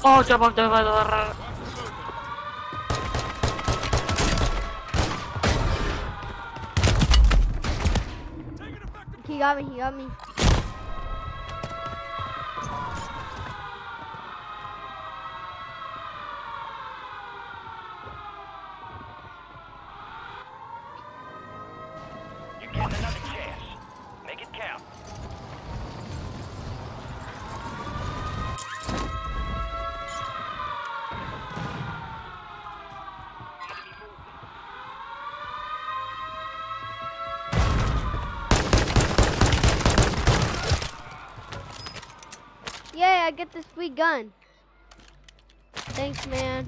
Oh, jump off the... He got me, he got me. You're getting another chance. Make it count. Yay, I get this free gun. Thanks, man.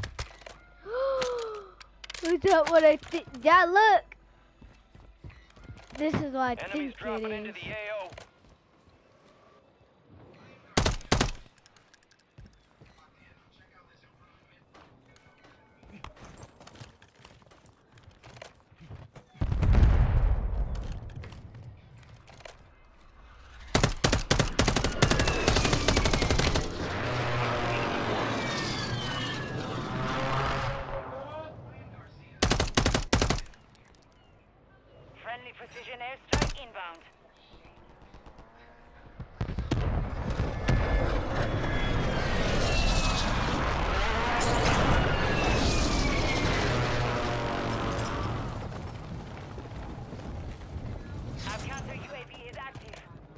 Look at what I think. Yeah, look. This is what I Enemies think dropping it into is. the AO. Friendly precision airstrike inbound. Our counter UAV is active.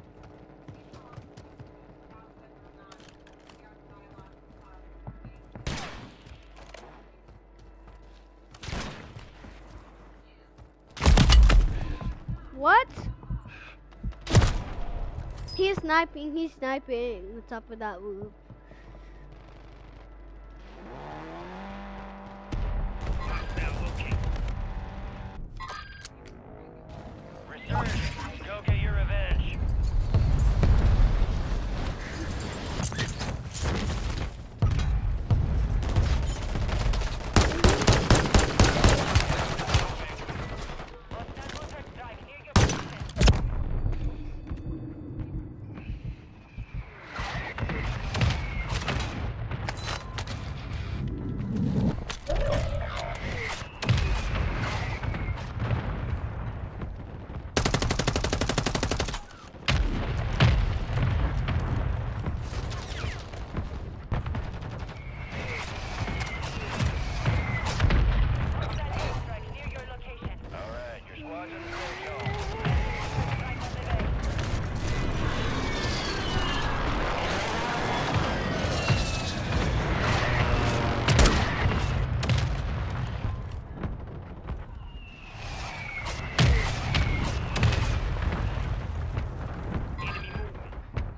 What? He's sniping on top of that roof. Resurgence. Go get your revenge. Hostile strike near your position. Hostile airstrike near your location. All right, your squad's in the safe zone. Strike on the way. Enemy movement.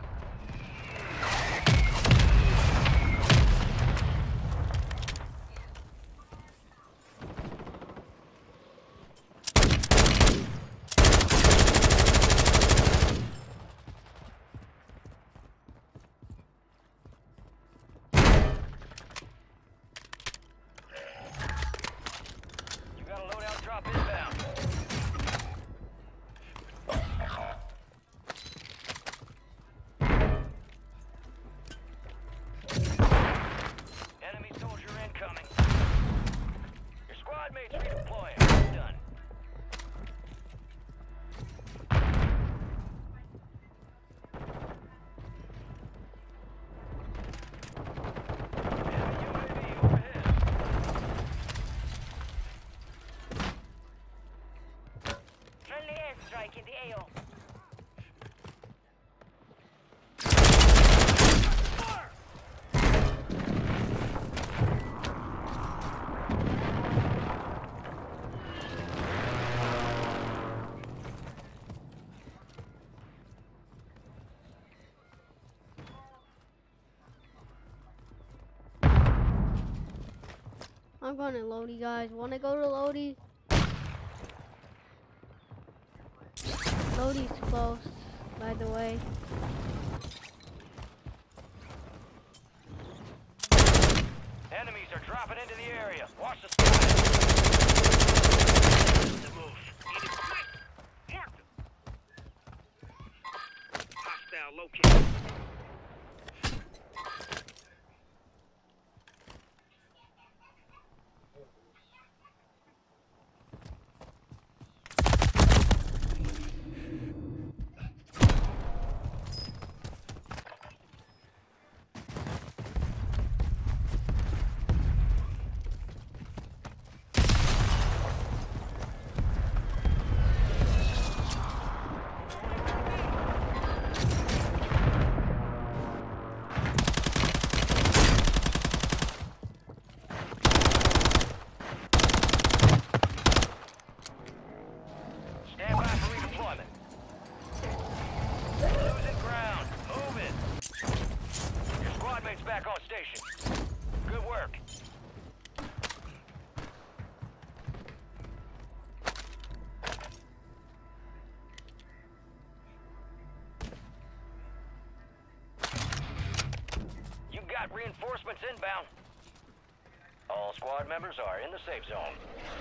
You got a loadout drop inbound. Enemy soldier incoming. Your squad mates redeploying. Done. Enemy UAV overhead. Friendly airstrike in the AO. I'm going to Lodi, guys. Want to go to Lodi? Lodi's close, by the way. Enemies are dropping into the area. Watch the sky. The move. Mark them. Hostile located. station. Good work. You got reinforcements inbound. All squad members are in the safe zone.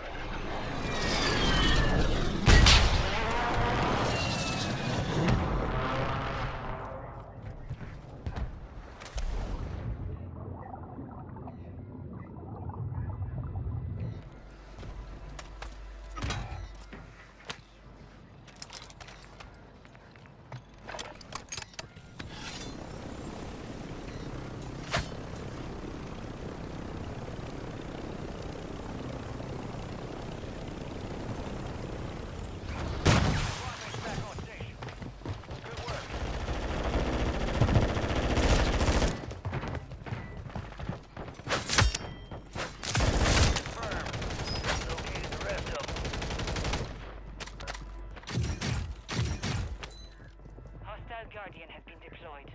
Guardian has been deployed.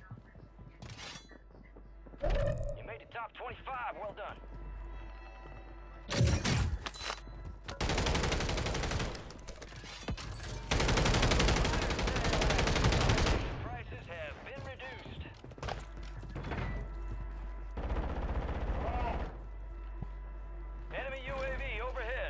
You made the top 25. Well done. Prices have been reduced. Enemy UAV overhead.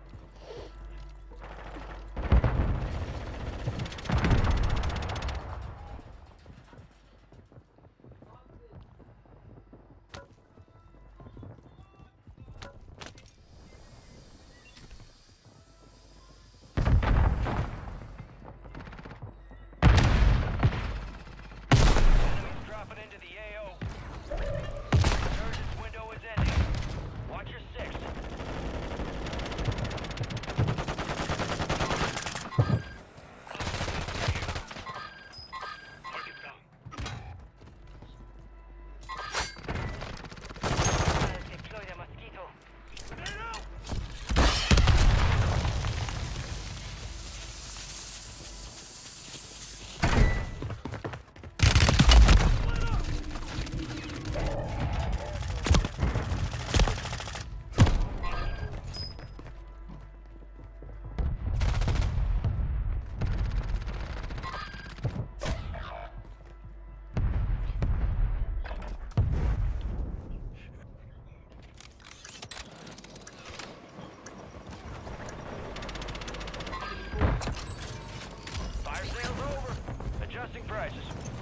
Into the AO. Resurgence window is ending. Watch your six. Target down. Deploy the mosquito. Fire sales over. Adjusting prices.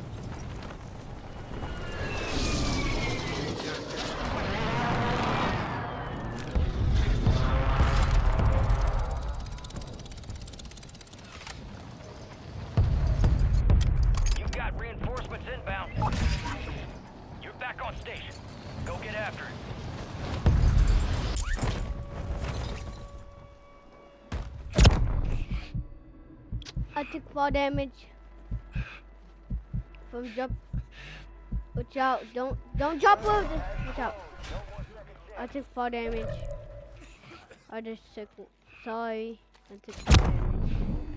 You've got reinforcements inbound. You're back on station. Go get after it. I took 4 damage from jump. Watch out! Don't jump over this. Watch out! I took 4 damage. I just took. Sorry, I took 4 damage.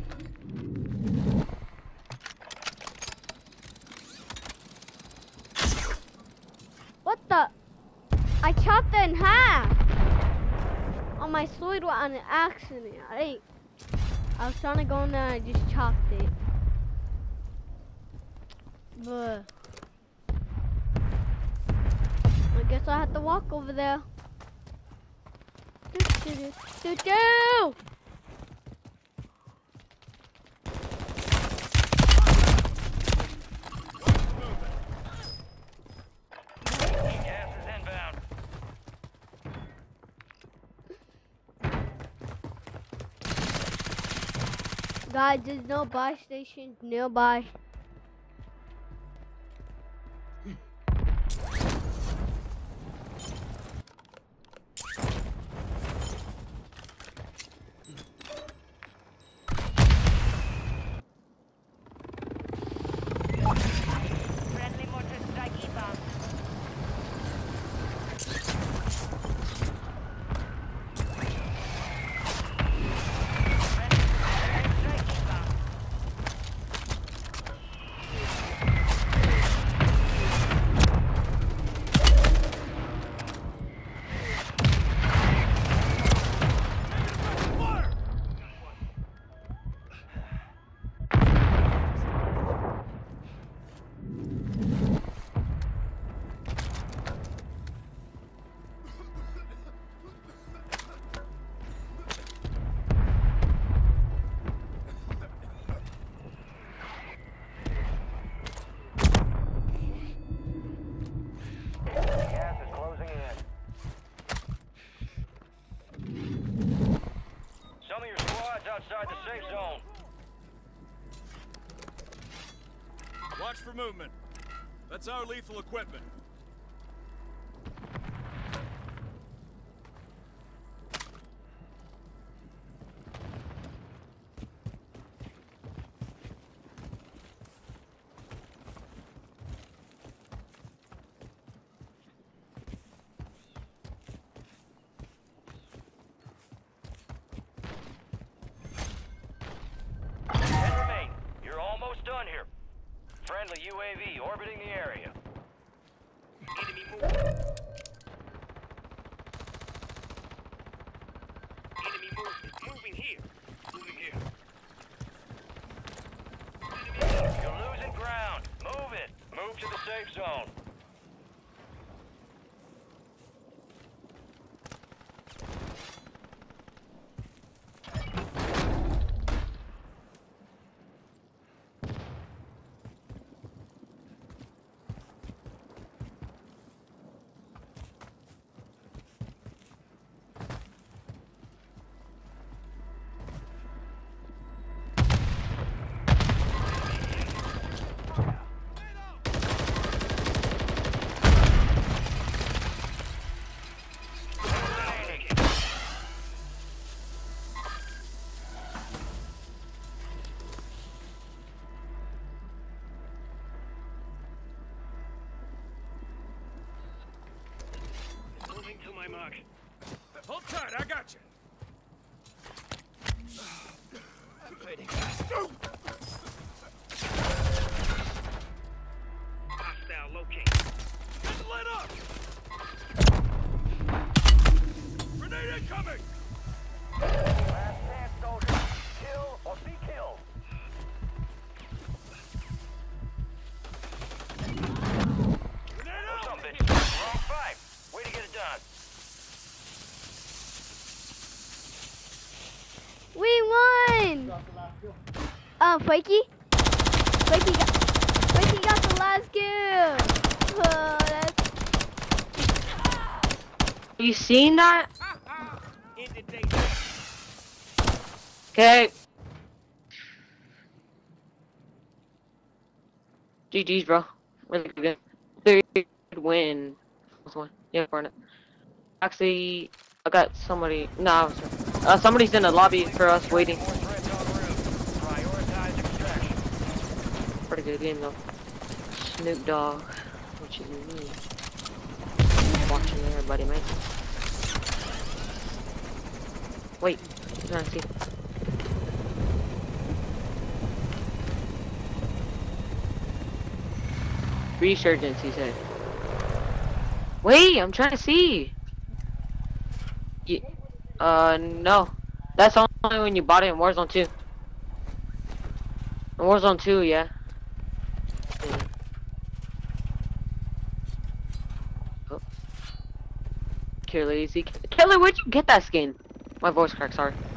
What the? I chopped it in half. On my sword on an accident. I was trying to go in there and I just chopped it. But I guess I have to walk over there. Do. Gas is inbound. Guys, there's no buy station nearby. Friendly mortar strike inbound. Friendly strike inbound. squads outside the safe zone. Watch for movement. That's our lethal equipment. You're almost done here. Friendly UAV orbiting the area. Enemy moving. Enemy movement. Moving here. Moving here. You're losing ground. Move it. Move to the safe zone. To my mark. Hold tight, I got you. Fading fast. Hostile locate. Get lit up! Grenade incoming! Last chance, soldier. Kill or be killed. Grenade out! Some bitch. Wrong fight. Way to get it done. We won! Frankie got the last kill. That's You seen that? Okay. GG's, bro. Really good. Third win. This one. Yeah, Barnet. Actually, I got somebody. No, somebody's in the lobby for us waiting. More threats en route. Prioritize extraction. Pretty good game though. Snoop Dogg, which is me. Watching everybody, man. Wait, I'm trying to see. Resurgence, he said. Wait, I'm trying to see. No. That's only when you bought it in Warzone 2. In Warzone 2, yeah. Oh. Killer, easy. Killer, where'd you get that skin? My voice cracked, sorry.